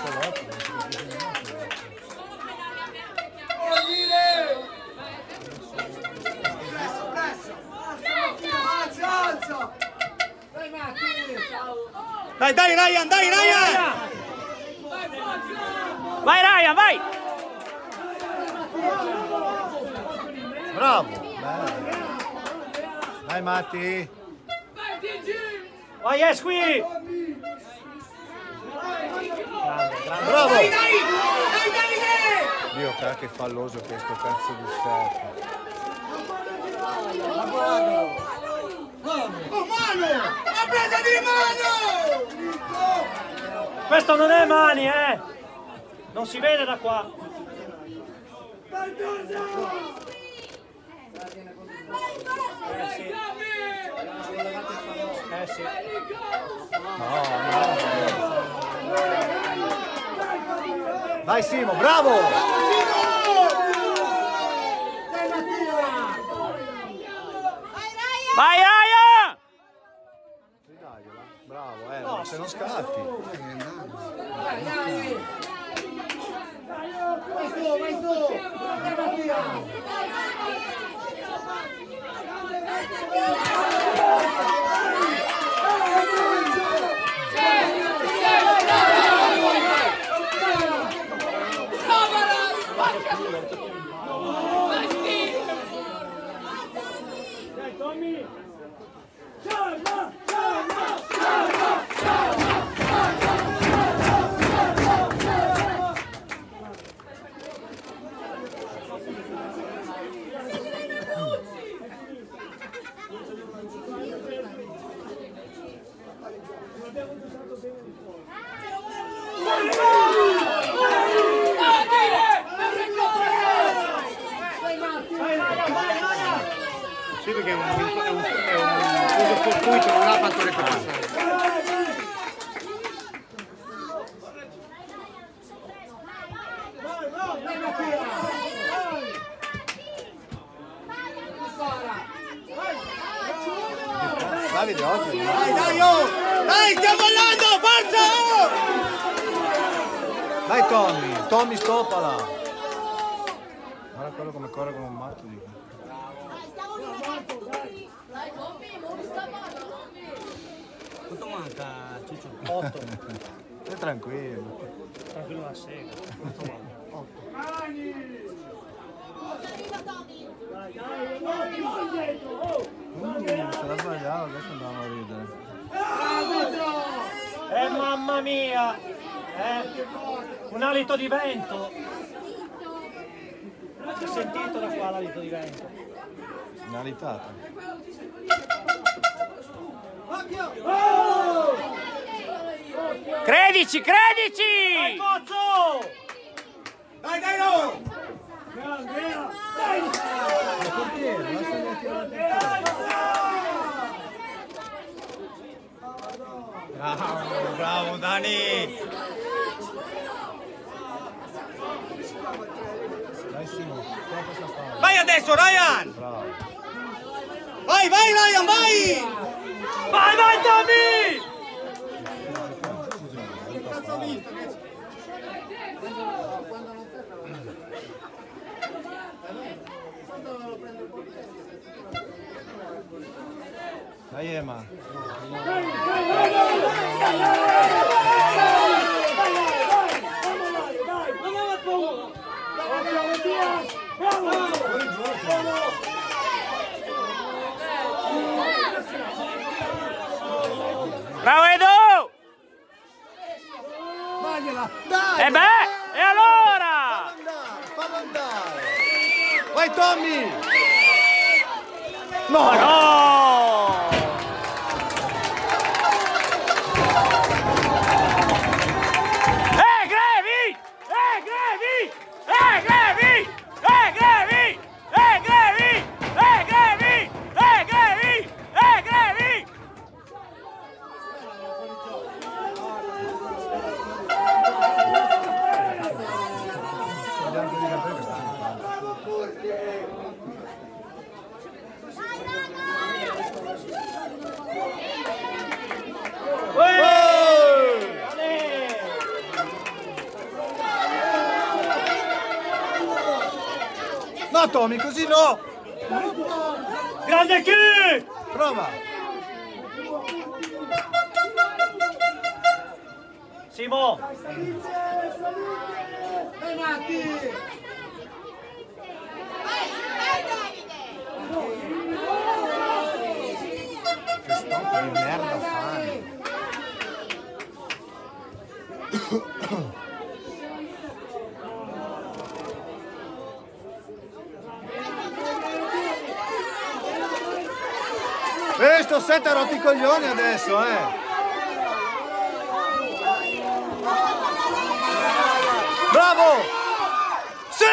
Dai, dai Ryan, dai Ryan! Vai Ryan, vai! Bravo! Dai Matti! Vai Esqui! Bravo! Dai, dai! Dai, Davide! Dio, che falloso questo cazzo di serpo. Oh, mano! La presa di mano! Questo non è Mani, eh! Non si vede da qua. Sì. No. Vai Simo, bravo! Vai Ryan! Bravo, se non scatti. Vai su! Sì, perché è un coso fortuito, non ha fatto recuperare. Davide oggi. Dai, dai, oh! Dai, stiamo andando, forza! Oh! Dai Tommy stoppala. Guarda quello come corre come un matto. Dico. Quanto manca, Ciccio? 8. Stai tranquillo. Tranquillo la sega. 8. Se la sbagliavo, adesso andavamo a ridere. Mamma mia! Un alito di vento! Si è sentito da qua l'alito di vento? Una alitata. Credici! Dai, Cozzo! Dai, dai, no! Dai! Bravo Dani! Dai Simo, vai adesso Ryan! Bravo. Vai Ryan, vai! Vai Tommy! Dai Ema! Bravo Edo! Dagliela! Dai! E beh! E allora? Fallo andare! Vai Tommy! No! No! Grevi! Grevi! Grevi! Grevi! Grevi! Grevi! Grevi! Grevi! No Tommy, così no! Grande chi! Prova! Simo! Dai Matti! Che stop di merda fanno! Sto set ha rotto i coglioni adesso, Bravo! Sì!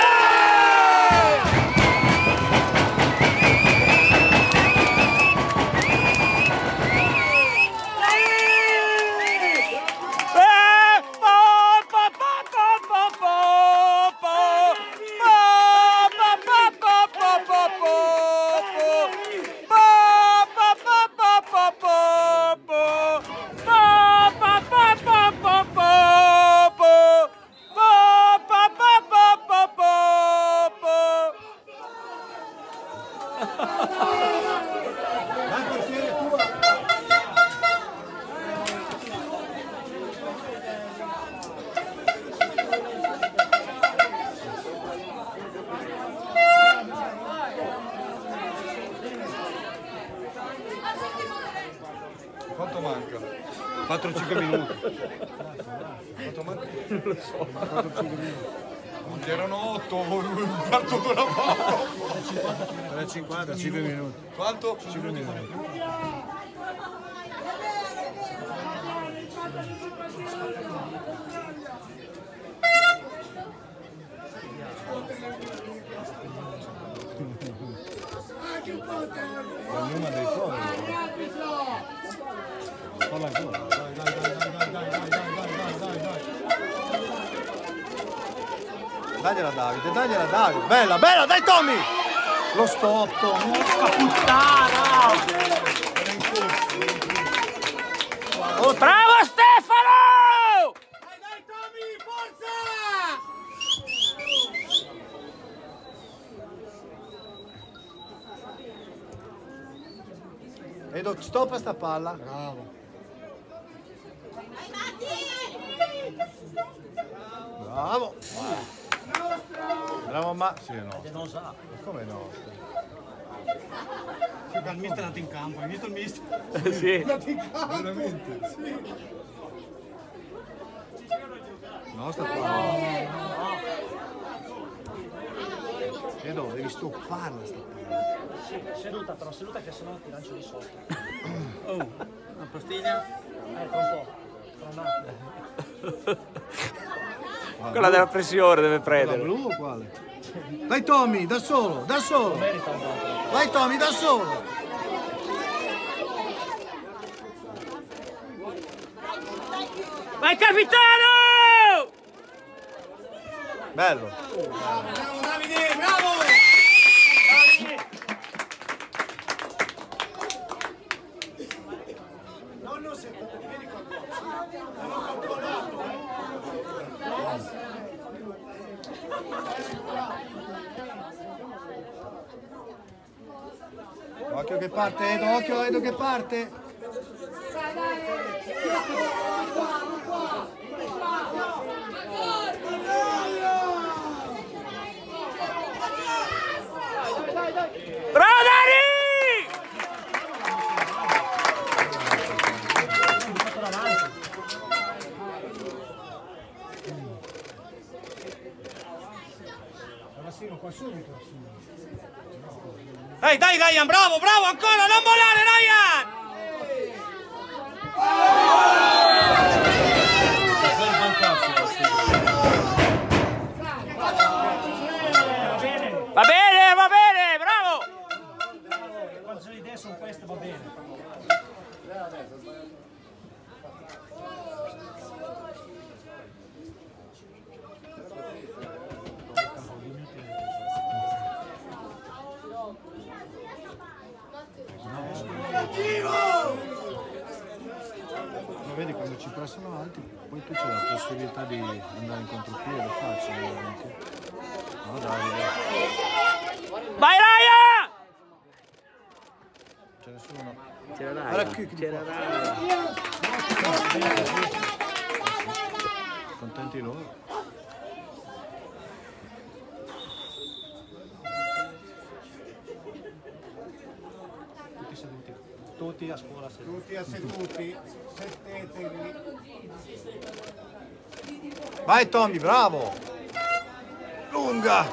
Quanto manca? 4-5 minuti. Quanto manca? Non lo so. 4-5 minuti. Erano 8, un quarto d'ora poco. 3,50, 5 minuti. Quanto? 5 minuti. Ognuno dei poveri. Falla ancora. Dagliela Davide, dagliela Davide. Bella, bella, dai Tommy! Lo stop, Tommy. Puttana! Oh, bravo Stefano! Dai Tommy, forza! Edo, stop a sta palla. Bravo. Bravo. Bravo ma... Sì, no. Non sa. Come no? Il mister è andato in campo, hai visto il mister? Sì. È andato in campo. Veramente? Sì. No, sta palla. Edo, devi stopparla sta palla. Sì, seduta, però seduta che sennò ti lancio di sotto. Oh, una pastiglia? Ecco un po'. Tra un attimo. Quella della pressione deve Quella prendere. blu o quale? Vai Tommy, da solo, da solo. Merita un po'. Vai Tommy, da solo. Vai capitano! Bello. Bravo Davide, bravo! Nonno, se vieni con non ho controllato. Occhio che parte Edo, occhio Edo che parte. Bravo Dani! Qua subito. Dai, dai Ryan, bravo, bravo, ancora, non volare Ryan! Va bene, bravo! Quando le idee sono queste, va bene. Ma vedi quando ci pressano alti, poi tu c'è la possibilità di andare in contropiede, facile anche. No dai, Vai Raya! c'è nessuno. C'era Raya. Contenti loro. Tutti seduti. Tutti a scuola seduti. Tutti asseduti, settetevi. Vai Tommy, bravo! Lunga!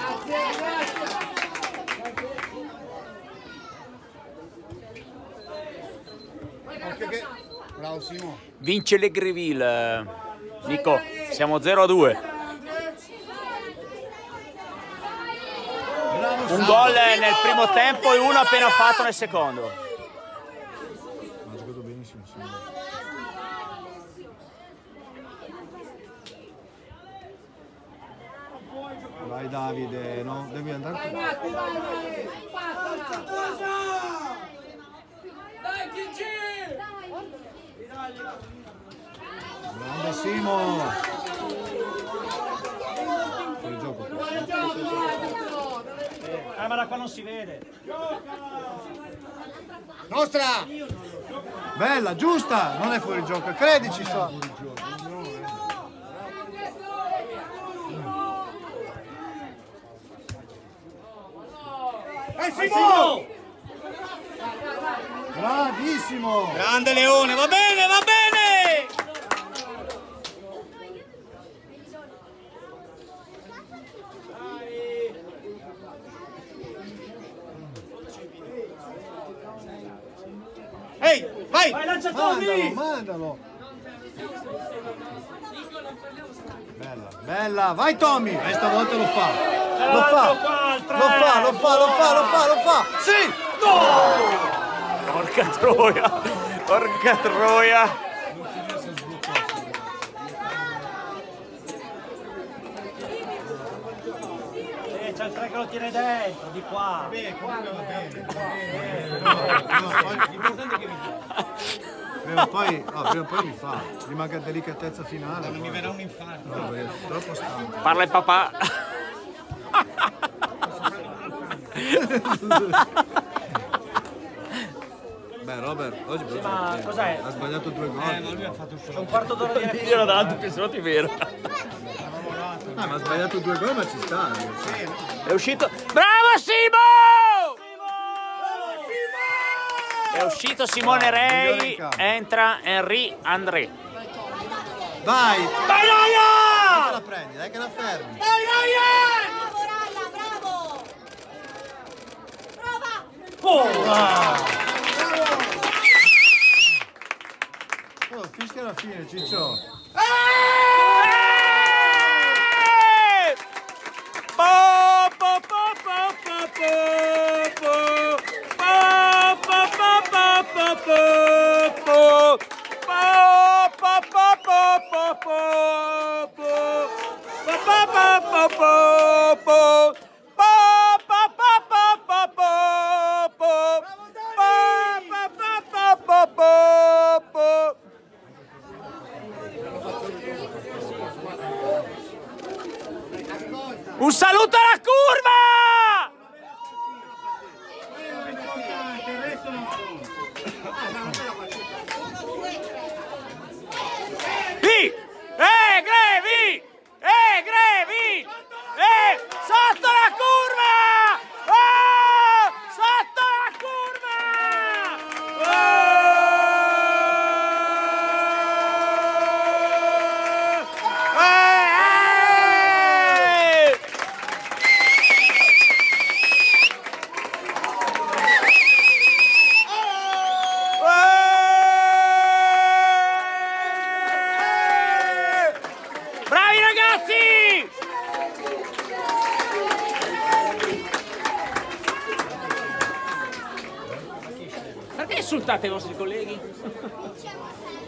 Occhio che... Bravo Simo. Vince le Greville. Nico, siamo 0-2. Un gol nel primo tempo e uno appena fatto nel secondo. Ha giocato benissimo, sì. Vai Davide, no? Devi andare tu. Dai TG! Grande Simo! Fuori gioco. Ma da qua non si vede. Nostra! Bella, giusta! Non è fuori gioco, credici so. Simo! Bravissimo! Grande Leone, va bene, va bene! Ehi, vai! Vai lanciatori! Mandalo! Bella, bella! Vai Tommy! E stavolta lo fa! Lo fa! Lo fa! Sì! Porca troia! Porca troia! C'è il 3 che lo tiene dentro, di qua. Prima o poi mi fa, gli manca delicatezza finale. Mi verrà un infarto. No, perché è troppo stanco. Parla il papà. Beh Robert, oggi però Ma cos'è? ha sbagliato 2 gol. Ma lui ha fatto il suo. Un quarto d'ora di Glielo dato più se no ti vero. Ma ha sbagliato 2 gol, ma ci sta. È uscito. Bravo Simo! È uscito Simone Rei, entra Henry André. Vai! Vai Ryan! Che la prendi, dai che la fermi. Vai Ryan! Bravo, Ralla, bravo! Prova! Oh, fischia alla fine, Ciccio. Un saluto alla curva! Grevi! Grevi! Sotto la curva! Oh! Sotto la curva! Bravi ragazzi! Perché insultate i vostri colleghi?